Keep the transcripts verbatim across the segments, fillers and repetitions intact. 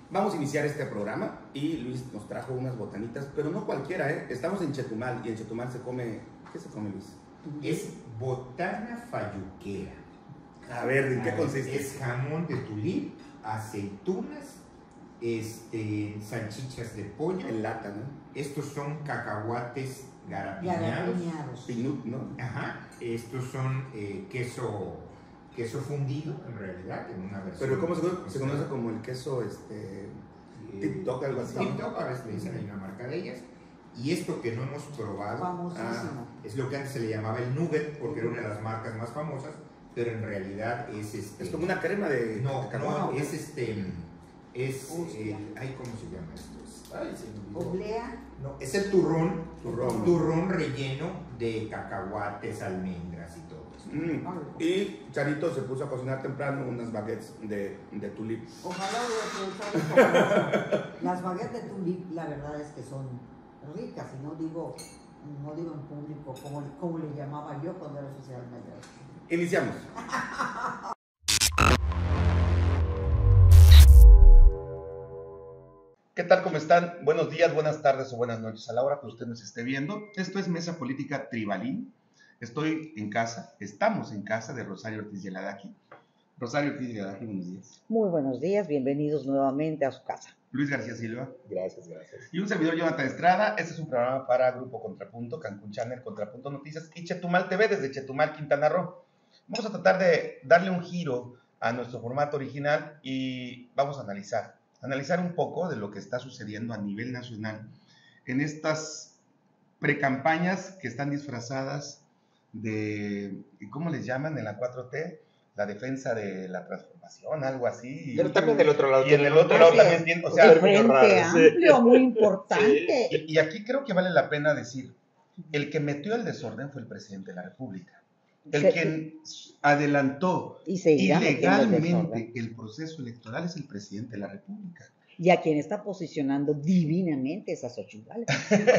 Vamos a iniciar este programa y Luis nos trajo unas botanitas, pero no cualquiera, ¿eh? Estamos en Chetumal y en Chetumal se come... ¿Qué se come, Luis? Es botana falluquera. A ver, ¿en qué consiste? Es jamón de tulip, aceitunas, este, salchichas de pollo. En lata, ¿no? Estos son cacahuates garapiñados. Pinut, ¿no? Ajá. Estos son eh, queso, queso fundido, en realidad, en una versión. Pero ¿cómo se, se conoce como el queso, este... Eh, TikTok, algo así? TikTok, a veces le dicen, hay una marca de ellas. Y esto que no hemos probado, famosísimo. ah, es lo que antes se le llamaba el nugget, porque era una de las marcas más famosas, pero en realidad es este... Es como una crema de... No, de no, es este... Es... Hostia. Eh, ay, ¿cómo se llama esto? Es- Ay, se me olvidó. Oblea. No, es el turrón, Turrón. turrón relleno de cacahuates, almendras y todo eso. Mm. Y Charito se puso a cocinar temprano unas baguettes de, de tulip. Ojalá hubiera preguntado. Las baguettes de tulip, la verdad es que son ricas, y no digo, no digo en público como, como le llamaba yo cuando era social media. Iniciamos. ¿Qué tal? ¿Cómo están? Buenos días, buenas tardes o buenas noches a la hora que usted nos esté viendo. Esto es Mesa Política Tribalín. Estoy en casa, estamos en casa de Rosario Ortiz Yeladaki. Rosario Ortiz Yeladaki, buenos días. Muy buenos días, bienvenidos nuevamente a su casa. Luis García Silva. Gracias, gracias. Y un servidor, Jonathan Estrada. Este es un programa para Grupo Contrapunto, Cancún Channel, Contrapunto Noticias y Chetumal T V desde Chetumal, Quintana Roo. Vamos a tratar de darle un giro a nuestro formato original y vamos a analizar, analizar un poco de lo que está sucediendo a nivel nacional en estas precampañas que están disfrazadas de, ¿cómo les llaman en la cuatro T? La defensa de la transformación, algo así. Pero también del otro lado. Y en el otro lado también tiene, o sea, El frente amplio, sí. muy importante. Y, y aquí creo que vale la pena decir, el que metió el desorden fue el presidente de la República. El Se- que adelantó Y seguirá metiendo el desorden. ilegalmente el proceso electoral es el presidente de la República. Y a quien está posicionando divinamente es a Xochitl Gálvez.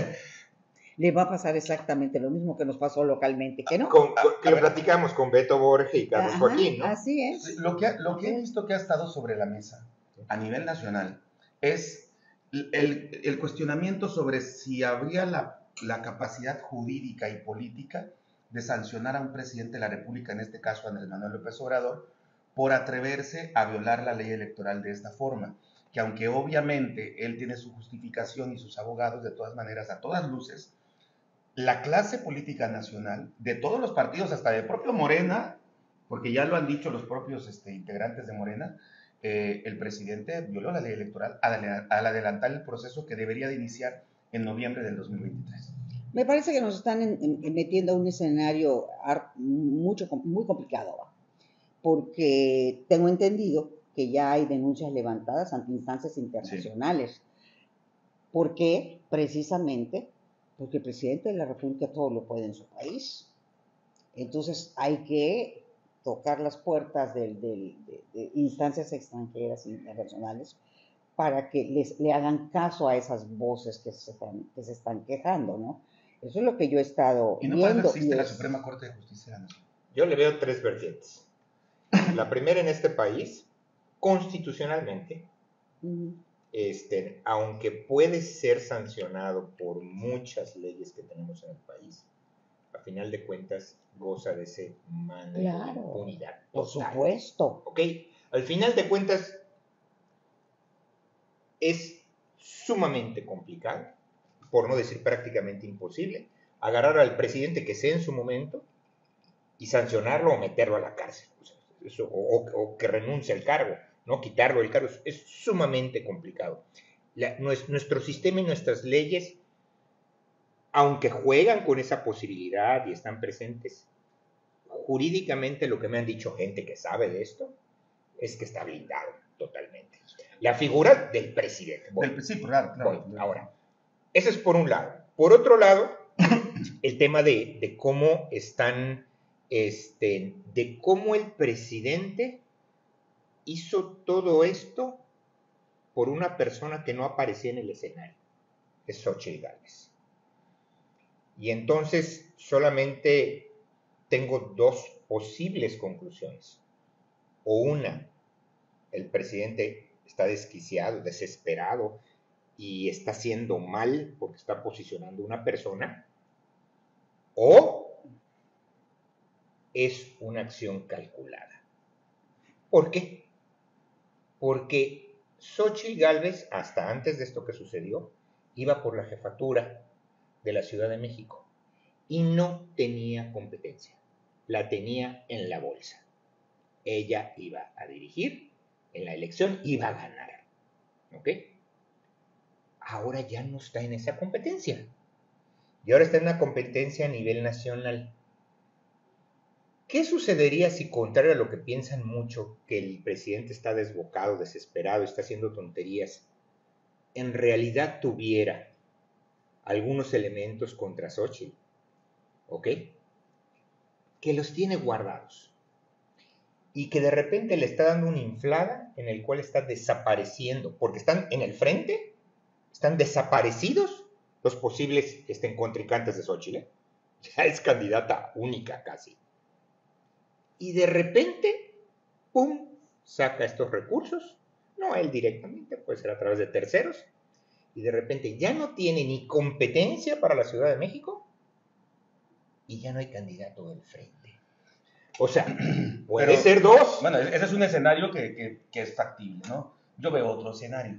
Le va a pasar exactamente lo mismo que nos pasó localmente, ¿que no? Con- con- que lo platicamos con Beto Borges y Carlos Ajá, Joaquín, ¿no? Así es. Lo que, lo que he visto que ha estado sobre la mesa a nivel nacional es el, el cuestionamiento sobre si habría la, la capacidad jurídica y política de sancionar a un presidente de la República, en este caso Andrés Manuel López Obrador, por atreverse a violar la ley electoral de esta forma, que aunque obviamente él tiene su justificación y sus abogados, de todas maneras, a todas luces, la clase política nacional, de todos los partidos, hasta del propio Morena, porque ya lo han dicho los propios este, integrantes de Morena, eh, el presidente violó la ley electoral al, al adelantar el proceso que debería de iniciar en noviembre del dos mil veintitrés. Me parece que nos están en- en- metiendo a un escenario ar- mucho, com- muy complicado, ¿va? Porque tengo entendido que ya hay denuncias levantadas ante instancias internacionales. ¿Por qué? Precisamente porque el presidente de la República todo lo puede en su país. Entonces hay que tocar las puertas del- del- de, de instancias extranjeras e internacionales para que les, le hagan caso a esas voces que se están, que se están quejando, ¿no? Eso es lo que yo he estado Y no para eso viendo. existe y la es- Suprema Corte de Justicia de la Nación. Yo le veo tres vertientes. La primera en este país, constitucionalmente, Ujú. este, aunque puede ser sancionado por muchas leyes que tenemos en el país, a final de cuentas goza de ese mando de Claro, impunidad por total. supuesto. ¿Ok? Al final de cuentas es sumamente complicado, por no decir prácticamente imposible, agarrar al presidente que sea en su momento y sancionarlo o meterlo a la cárcel. O, sea, eso, o, o, o que renuncie al cargo, ¿no? Quitarlo del cargo. Es, es sumamente complicado. La, nuestro sistema y nuestras leyes, aunque juegan con esa posibilidad y están presentes, jurídicamente lo que me han dicho gente que sabe de esto es que está blindado totalmente. La figura del presidente. Bueno, Del, sí, claro, claro. bueno, ahora, eso es por un lado. Por otro lado, el tema de, de cómo están, este, de cómo el presidente hizo todo esto por una persona que no aparecía en el escenario, es Xochitl Gálvez. Y entonces solamente tengo dos posibles conclusiones. O una, el presidente está desquiciado, desesperado y está haciendo mal porque está posicionando una persona, o es una acción calculada. ¿Por qué? Porque Xóchitl Gálvez, hasta antes de esto que sucedió, iba por la jefatura de la Ciudad de México y no tenía competencia, la tenía en la bolsa. Ella iba a dirigir en la elección, iba a ganar, ¿ok? Ahora ya no está en esa competencia, y ahora está en una competencia a nivel nacional. ¿Qué sucedería si, contrario a lo que piensan mucho, que el presidente está desbocado, desesperado, está haciendo tonterías, en realidad tuviera algunos elementos contra Xóchitl, ¿ok? Que los tiene guardados y que de repente le está dando una inflada en el cual está desapareciendo, porque están en el frente, están desaparecidos los posibles este, contrincantes de Xóchitl, ¿eh? Ya es candidata única casi. Y de repente, ¡pum!, saca estos recursos, no él directamente, puede ser a través de terceros, y de repente ya no tiene ni competencia para la Ciudad de México, y ya no hay candidato del frente. O sea, puede Pero, ser dos. Bueno, ese es un escenario que, que, que es factible, ¿no? Yo veo otro escenario.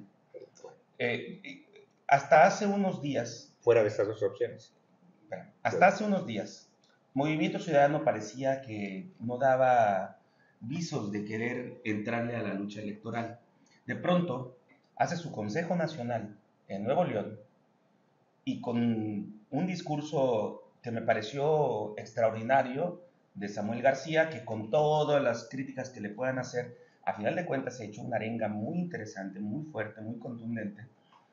Eh, hasta hace unos días... Fuera de estas dos opciones. Bueno, hasta hace unos días, Movimiento Ciudadano parecía que no daba visos de querer entrarle a la lucha electoral. De pronto, hace su Consejo Nacional en Nuevo León y con un discurso que me pareció extraordinario de Samuel García, que con todas las críticas que le puedan hacer, a final de cuentas se ha hecho una arenga muy interesante, muy fuerte, muy contundente.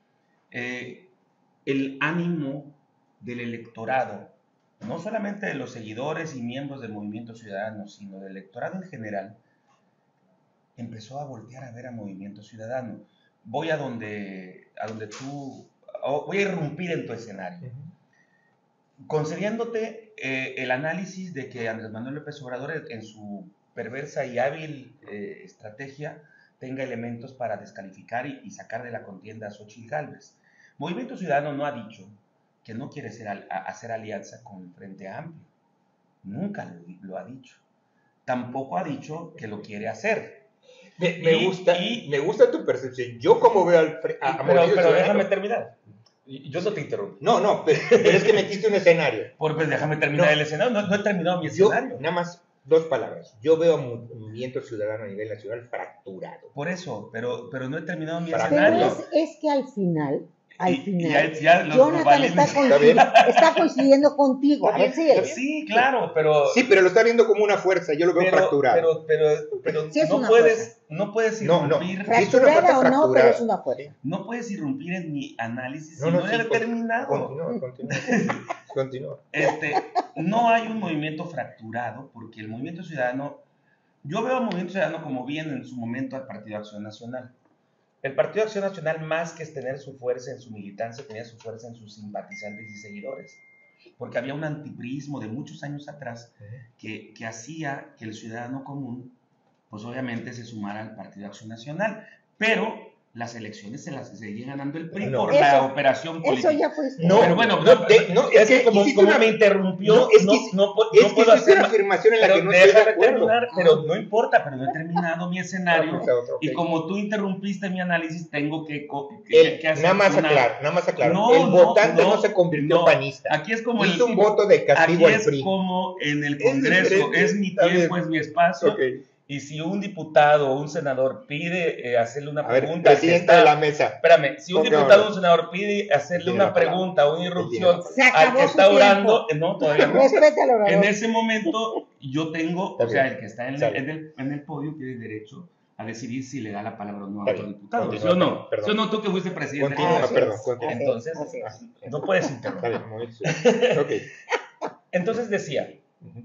Eh, el ánimo del electorado, no solamente de los seguidores y miembros del Movimiento Ciudadano, sino del electorado en general, empezó a voltear a ver a Movimiento Ciudadano. Voy a donde, a donde tú, voy a irrumpir en tu escenario, concediéndote eh, el análisis de que Andrés Manuel López Obrador, en su perversa y hábil eh, estrategia, tenga elementos para descalificar y, y sacar de la contienda a Xóchitl Gálvez. Movimiento Ciudadano no ha dicho que no quiere ser, a, a hacer alianza con el Frente Amplio. Nunca lo, lo ha dicho. Tampoco ha dicho que lo quiere hacer. Me, me, y, gusta, y, me gusta tu percepción. Yo como veo al a, a Pero, pero déjame terminar. Yo no te interrumpo. No, no, pero, pero es que metiste un escenario. Por, pues déjame terminar no, el escenario. No, no he terminado mi yo, escenario. Nada más dos palabras. Yo veo a Movimiento Ciudadano a nivel nacional fracturado. Por eso, pero, pero no he terminado mi pero escenario. Es, es que al final... Al y, final, y ya, ya Jonathan está, coincidiendo, está coincidiendo contigo. A ver, sí, sí, claro, pero... Sí, pero lo está viendo como una fuerza, yo lo veo pero, fracturado. Pero, pero, pero sí, no, puedes, no puedes irrumpir... No, no. Fracturada o no, pero es una fuerza. No puedes irrumpir en mi análisis no, si no, no, sí, he terminado. Continúa, continúa. Continúa. Este, no hay un movimiento fracturado, porque el Movimiento Ciudadano... Yo veo al Movimiento Ciudadano como bien en su momento al Partido Acción Nacional. El Partido Acción Nacional, más que tener su fuerza en su militancia, tenía su fuerza en sus simpatizantes y seguidores, porque había un antiprismo de muchos años atrás que, que hacía que el ciudadano común, pues obviamente se sumara al Partido Acción Nacional, pero las elecciones se las seguía ganando el P R I no, por eso, la operación política. Eso ya fue. No, pero bueno, no, de, no es, es que como, como una, me interrumpió, no, es que, no, no, es no que puedo es hacer una afirmación en la pero que no estoy de acuerdo. Terminar, pero no importa, pero no he terminado mi escenario. Okay, okay. Y como tú interrumpiste mi análisis, tengo que, que, el, que hacer nada más una... aclarar, nada más aclarar. No, el no, votante no, no se convirtió no. en panista. Aquí es como hizo el, un voto de castigo aquí al P R I. es como en el es Congreso, es, es mi tiempo, es mi espacio. Okay. Y si un diputado o un senador pide eh, hacerle una a pregunta... Ver, presidente está, de la mesa. Espérame, si un Ponga diputado o orden. un senador pide hacerle una pregunta o una irrupción al que está orando... No, todavía no. En ese momento yo tengo... O sea, el que está en el, en el, en el podio tiene derecho a decidir si le da la palabra o no a otro diputado. ¿Sí o no? ¿Sí o no tú que fuiste presidente? Continúa, ah, perdón. Continúa. Entonces, así es. no puedes interrumpir. Está bien, muy bien. Okay. Entonces decía... Uh-huh.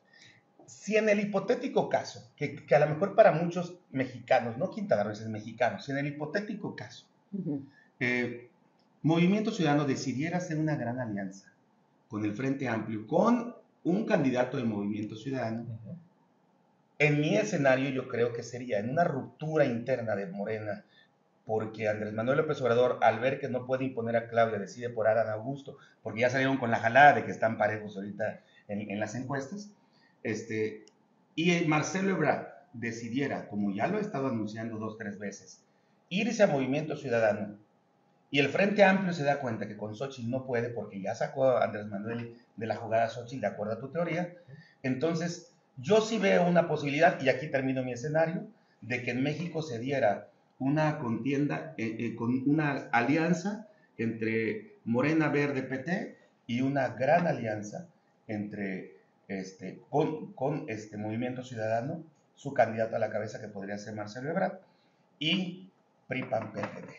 Si en el hipotético caso, que, que a lo mejor para muchos mexicanos, no quintanarroenses mexicanos, si en el hipotético caso, uh-huh. eh, Movimiento Ciudadano decidiera hacer una gran alianza con el Frente Amplio, con un candidato de Movimiento Ciudadano, uh-huh. en mi escenario yo creo que sería en una ruptura interna de Morena porque Andrés Manuel López Obrador, al ver que no puede imponer a Claudia, decide por Adán Augusto, porque ya salieron con la jalada de que están parejos ahorita en, en las encuestas, este, y Marcelo Ebrard decidiera, como ya lo he estado anunciando dos, tres veces, irse a Movimiento Ciudadano, y el Frente Amplio se da cuenta que con Xochitl no puede, porque ya sacó a Andrés Manuel de la jugada Xochitl, de acuerdo a tu teoría, entonces yo sí veo una posibilidad, y aquí termino mi escenario, de que en México se diera una contienda, eh, eh, con una alianza entre Morena, Verde, P T, y una gran alianza entre, este, con, con este Movimiento Ciudadano, su candidato a la cabeza, que podría ser Marcelo Ebrard, y P R I, P A N, P R D.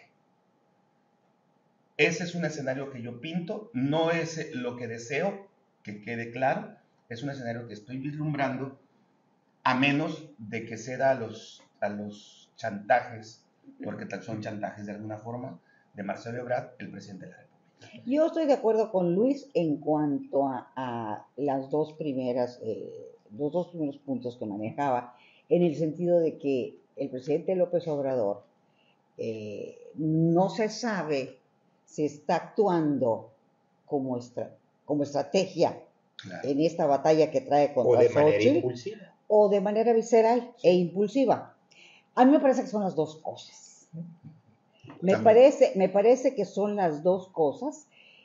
Ese es un escenario que yo pinto, no es lo que deseo, que quede claro, es un escenario que estoy vislumbrando, a menos de que ceda a los, a los chantajes, porque son chantajes de alguna forma, de Marcelo Ebrard, el presidente de la República. Yo estoy de acuerdo con Luis en cuanto a, a las dos primeras, eh, los dos primeros puntos que manejaba, en el sentido de que el presidente López Obrador eh, no se sabe si está actuando como, estra, como estrategia, claro, en esta batalla que trae contra o de manera Xochitl, impulsiva, o de manera visceral e impulsiva. A mí me parece que son las dos cosas. Me parece, me parece que son las dos cosas,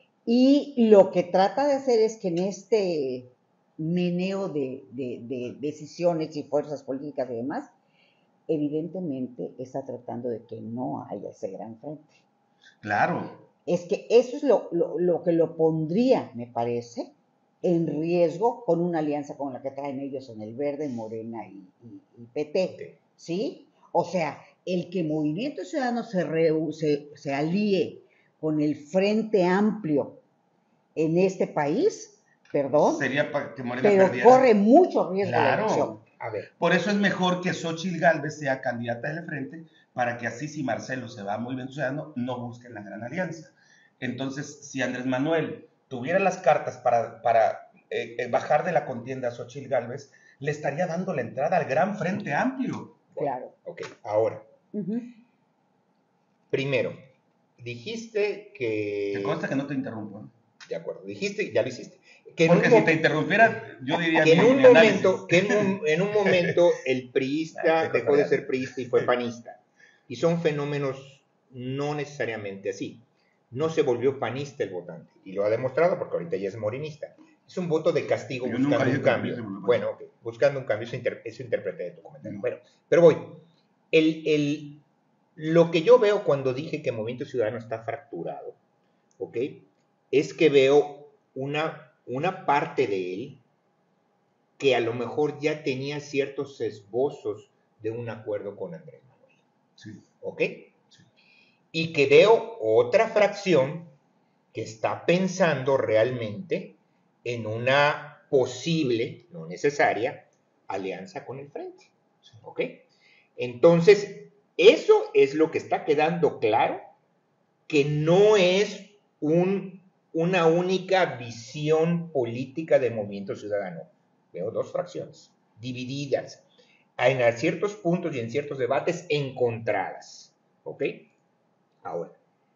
y lo que trata de hacer es que en este meneo de, de, de decisiones y fuerzas políticas y demás, evidentemente está tratando de que no haya ese gran frente. Claro. Es que eso es lo, lo, lo que lo pondría, me parece, en riesgo con una alianza como la que traen ellos en el Verde, Morena y, y, y P T, ¿sí? O sea, el que Movimiento Ciudadano se, re, se, se alíe con el Frente Amplio en este país, perdón, sería para que Morena pero perdiera. corre mucho riesgo Claro. la elección. A ver. Por eso es mejor que Xochitl Gálvez sea candidata del Frente, para que así, si Marcelo se va a Movimiento Ciudadano, no busquen la gran alianza. Entonces, si Andrés Manuel tuviera las cartas para, para eh, eh, bajar de la contienda a Xochitl Gálvez, le estaría dando la entrada al gran Frente Amplio. Claro. Ok, ahora. Uh-huh. Primero, dijiste que... Te consta que no te interrumpo, ¿no? De acuerdo, dijiste, ya lo hiciste. Que Porque un si mo- te interrumpiera, yo diría que en mi- un mi momento, análisis. que en un, en un momento el priista Ah, qué dejó de cotorreada. ser priista y fue panista. Y son fenómenos no necesariamente así. No se volvió panista el votante, y lo ha demostrado porque ahorita ya es morenista. Es un voto de castigo Yo buscando nunca un dije que cambio. se volvió Bueno, ok, buscando un cambio, eso, inter- eso interpreté de tu comentario. Bueno, pero voy. El, el, lo que yo veo cuando dije que Movimiento Ciudadano está fracturado, ¿ok? Es que veo una, una parte de él que a lo mejor ya tenía ciertos esbozos de un acuerdo con Andrés Manuel. Sí. ¿Ok? Sí. Y que veo otra fracción que está pensando realmente en una posible, no necesaria, alianza con el Frente. ¿Ok? Entonces, eso es lo que está quedando claro, que no es un, una única visión política de Movimiento Ciudadano. Veo dos fracciones divididas en ciertos puntos y en ciertos debates encontradas. ¿Ok? Ahora,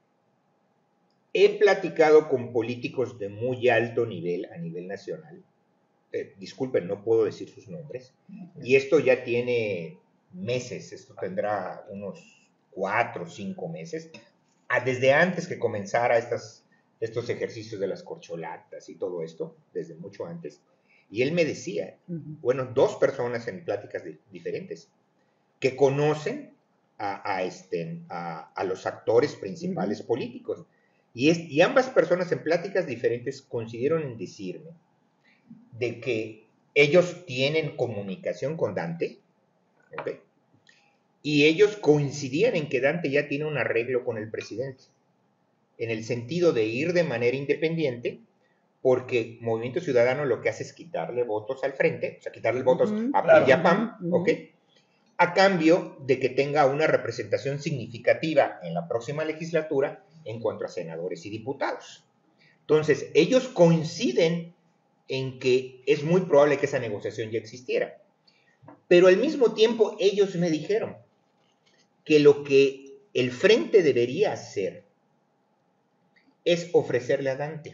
he platicado con políticos de muy alto nivel a nivel nacional. Eh, disculpen, no puedo decir sus nombres. Y esto ya tiene meses, esto tendrá unos cuatro o cinco meses, desde antes que comenzara estas, estos ejercicios de las corcholatas y todo esto, desde mucho antes. Y él me decía, uh-huh. bueno, dos personas en pláticas de, diferentes, que conocen a, a, este, a, a los actores principales uh-huh. políticos. Y, es, y ambas personas en pláticas diferentes coincidieron en decirme de que ellos tienen comunicación con Dante, ¿okay? Y ellos coincidían en que Dante ya tiene un arreglo con el presidente, en el sentido de ir de manera independiente, porque Movimiento Ciudadano lo que hace es quitarle votos al Frente, o sea, quitarle votos uh-huh, a P R I y a P A N, uh-huh. ¿ok? A cambio de que tenga una representación significativa en la próxima legislatura en cuanto a senadores y diputados. Entonces, ellos coinciden en que es muy probable que esa negociación ya existiera. Pero al mismo tiempo, ellos me dijeron que lo que el frente debería hacer es ofrecerle a Dante: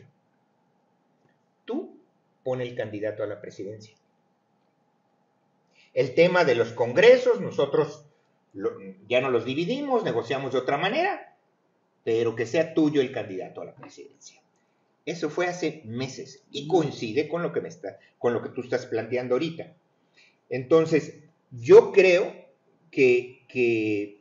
tú pon el candidato a la presidencia. El tema de los congresos, nosotros lo, ya no los dividimos, negociamos de otra manera, pero que sea tuyo el candidato a la presidencia. Eso fue hace meses y coincide con lo que, me está, con lo que tú estás planteando ahorita. Entonces, yo creo que, que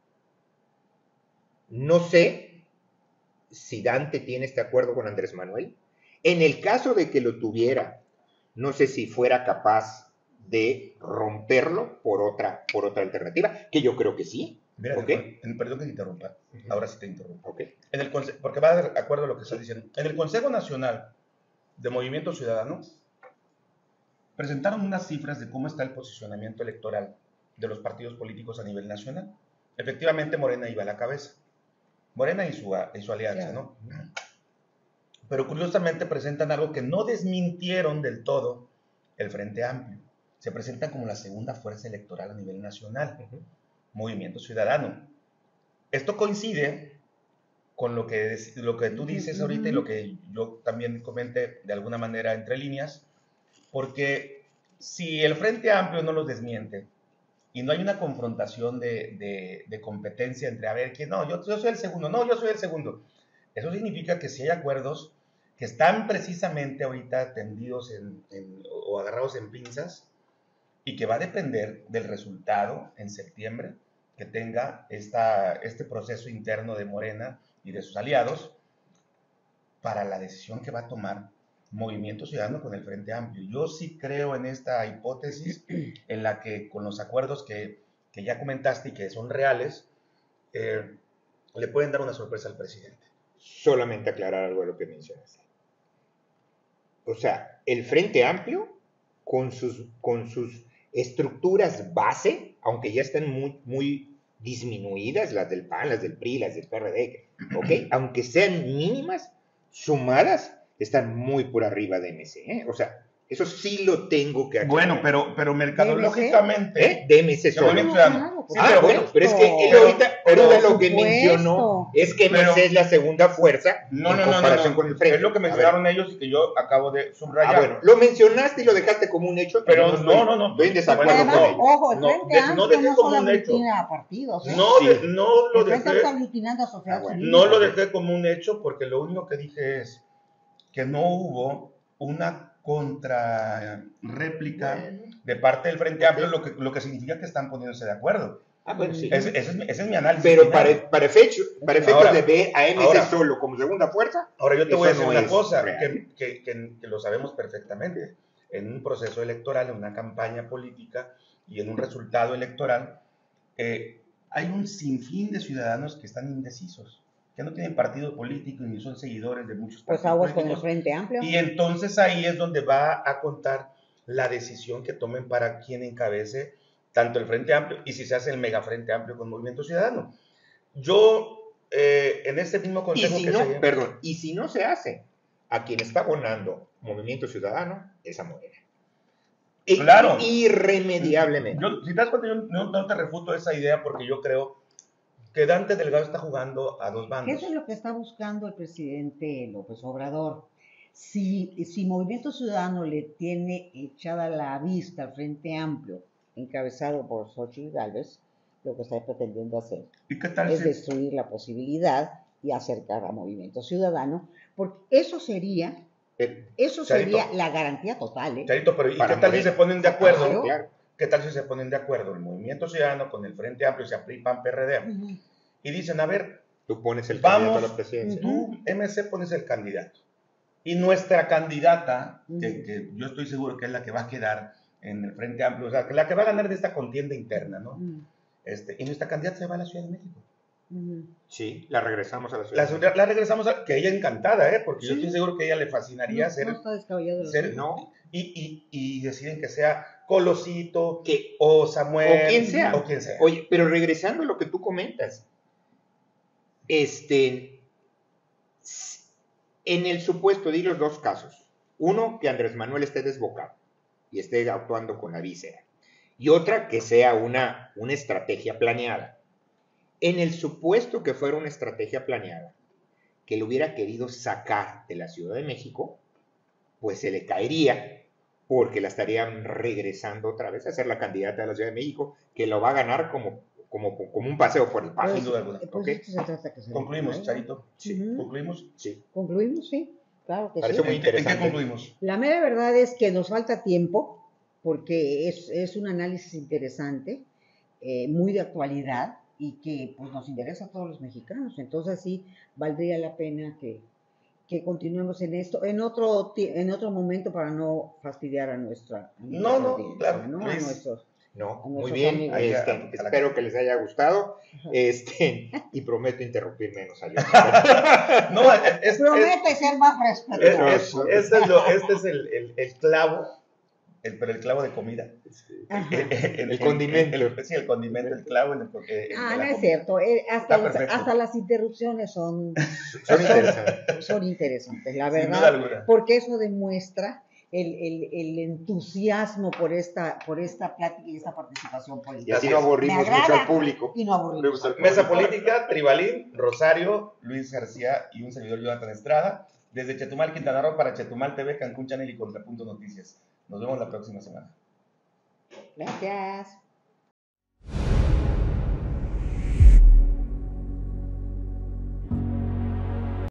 no sé si Dante tiene este acuerdo con Andrés Manuel. En el caso de que lo tuviera, no sé si fuera capaz de romperlo por otra, por otra alternativa, que yo creo que sí. Mira, ¿Okay? en, perdón que te interrumpa, uh-huh. Ahora sí te interrumpo. Okay. En el conse- porque va de acuerdo a lo que estás diciendo. En el Consejo Nacional de Movimiento Ciudadano presentaron unas cifras de cómo está el posicionamiento electoral de los partidos políticos a nivel nacional. Efectivamente, Morena iba a la cabeza. Morena y su, y su alianza, yeah. ¿no? Pero curiosamente presentan algo que no desmintieron del todo el Frente Amplio. Se presentan como la segunda fuerza electoral a nivel nacional. Uh-huh. Movimiento Ciudadano. Esto coincide con lo que, lo que tú dices uh-huh. ahorita y lo que yo también comenté de alguna manera entre líneas, porque si el Frente Amplio no los desmiente y no hay una confrontación de, de, de competencia entre, a ver, ¿quién? No, yo, yo soy el segundo, no, yo soy el segundo. Eso significa que si hay acuerdos que están precisamente ahorita tendidos en, en, o agarrados en pinzas, y que va a depender del resultado en septiembre que tenga esta, este proceso interno de Morena y de sus aliados para la decisión que va a tomar Movimiento Ciudadano con el Frente Amplio. Yo sí creo en esta hipótesis en la que con los acuerdos que, que ya comentaste y que son reales, eh, le pueden dar una sorpresa al presidente. Solamente aclarar algo de lo que mencionaste. O sea, el Frente Amplio con sus, con sus estructuras base, aunque ya están muy, muy disminuidas, las del P A N, las del P R I, las del P R D, ¿ok? Aunque sean mínimas, sumadas, están muy por arriba de M C, ¿eh? O sea, eso sí lo tengo que aclarar. Bueno, pero, pero mercadológicamente... ¿Eh? D M C solo. No, claro, sí, ah, pero bueno, pero es que él ahorita, ahorita lo que mencionó es que M C es la segunda fuerza no, en no, comparación no, no, con el Frente. Es lo que mencionaron ellos y que yo acabo de subrayar. Ah, bueno, lo mencionaste y lo dejaste como un hecho. Pero no, no, no. no estoy en desacuerdo además, con ellos. Ojo, el Frente no, Amplio no, dejé no como solo un hecho. aglutina a partidos, ¿eh? No, sí. de, no lo el Frente dejé. está aglutinando a sociedad ah, bueno. civil. No lo dejé como un hecho porque lo único que dije es que no hubo una contra réplica bueno. de parte del Frente Amplio, lo que, lo que significa que están poniéndose de acuerdo. Ah, bueno, sí. Ese, ese, es, ese es mi análisis. Pero para, para efectos para efectos de ver a M C ahora, solo como segunda fuerza. Ahora yo te voy a decir no una cosa que, que, que, que lo sabemos perfectamente. En un proceso electoral, en una campaña política y en un resultado electoral, eh, hay un sinfín de ciudadanos que están indecisos, que no tienen partido político ni son seguidores de muchos partidos pues aguas políticos. Con el Frente Amplio. Y entonces ahí es donde va a contar la decisión que tomen para quien encabece tanto el Frente Amplio y si se hace el mega Frente Amplio con Movimiento Ciudadano. Yo, eh, en este mismo consejo y si que no, se... Perdón, y si no se hace, a quien está abonando Movimiento Ciudadano es a Morena. Claro. Irremediablemente. Yo, si te das cuenta, yo no, no te refuto esa idea porque yo creo que Dante Delgado está jugando a dos bandos. Eso es lo que está buscando el presidente López Obrador. Si, si Movimiento Ciudadano le tiene echada la vista al Frente Amplio, encabezado por Xochitl Gálvez, lo que está pretendiendo hacer ¿Y qué tal es si... destruir la posibilidad y acercar a Movimiento Ciudadano, porque eso sería, eh, eso Charito, sería la garantía total. ¿eh? Charito, pero ¿y Para qué tal morir. si se ponen de acuerdo? Claro. Claro. ¿Qué tal si se ponen de acuerdo el Movimiento Ciudadano con el Frente Amplio, sea P R I, P A N, P R D? Uh-huh. Y dicen, a ver, tú pones el vamos, candidato a la presidencia. Tú, M C, pones el candidato. Y nuestra candidata, Uh-huh. que, que yo estoy seguro que es la que va a quedar en el Frente Amplio, o sea, que la que va a ganar de esta contienda interna, ¿no? Uh-huh. Este, y nuestra candidata se va a la Ciudad de México. Uh-huh. Sí, la regresamos a la ciudad. La, la regresamos a, que ella encantada, ¿eh? Porque Sí. yo estoy seguro que a ella le fascinaría No, ser, no está descabellado el ser asunto. No. y, y, y deciden que sea Colosito Que, o Samuel o quien sea. o quien sea. Oye, pero regresando a lo que tú comentas, este, en el supuesto, di los dos casos. Uno, que Andrés Manuel esté desbocado y esté actuando con la víscera. Y otra, que sea una, una estrategia planeada. En el supuesto que fuera una estrategia planeada, que lo hubiera querido sacar de la Ciudad de México, pues se le caería, porque la estarían regresando otra vez a ser la candidata de la Ciudad de México, que lo va a ganar como, como, como un paseo por el Pues, país. Sin duda alguna. pues ¿Ok? esto se trata que se Concluimos, le- Charito. Sí. Ujú. Concluimos. Sí. Concluimos, sí, claro que Parece sí. muy ¿En, qué- en qué interesante. concluimos? La mera verdad es que nos falta tiempo, porque es, es un análisis interesante, eh, muy de actualidad, y que pues nos interesa a todos los mexicanos. Entonces sí, valdría la pena que, que continuemos en esto, en otro, ti- en otro momento, para no fastidiar a nuestra, a No, nuestra no, audiencia, claro, ¿no? A Luis. nuestros, No, a muy nuestros bien. amigos. Ahí, Este, a- a la- espero que les haya gustado. Este, y prometo interrumpir menos a León. No, es, es, Promete ser más es- respetuoso. es- este es, lo- este es el, el- el clavo, el, pero el clavo de comida. Ajá. El, El condimento. el- sí, el condimento, el clavo en el, en- en Ah, la no es comida. cierto. eh, hasta, Está los- perfecto. hasta las interrupciones son, Son interesantes. son interesantes, la Sin duda verdad, alguna. porque eso demuestra el, el- el entusiasmo por esta, por esta plática y esta participación Y política. así Así no es. aburrimos Me agrada mucho al público. y no aburrimos. Al Mesa público. Política, Tribalín, Rosario, Luis García y un servidor Jonathan Estrada, desde Chetumal, Quintana Roo, para Chetumal T V, Cancún Channel y Contrapunto Noticias. Nos vemos la próxima semana. Gracias.